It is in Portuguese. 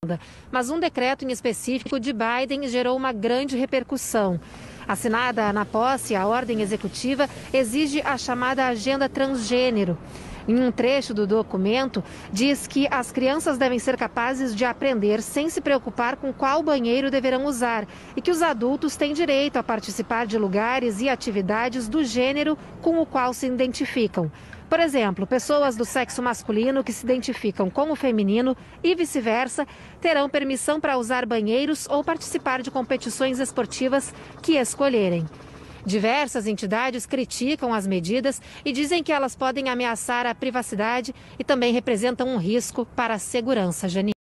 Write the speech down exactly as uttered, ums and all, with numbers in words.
Mas um decreto em específico de Biden gerou uma grande repercussão. Assinada na posse, a ordem executiva exige a chamada agenda transgênero. Em um trecho do documento, diz que as crianças devem ser capazes de aprender sem se preocupar com qual banheiro deverão usar e que os adultos têm direito a participar de lugares e atividades do gênero com o qual se identificam. Por exemplo, pessoas do sexo masculino que se identificam com o feminino e vice-versa terão permissão para usar banheiros ou participar de competições esportivas que escolherem. Diversas entidades criticam as medidas e dizem que elas podem ameaçar a privacidade e também representam um risco para a segurança, Janine.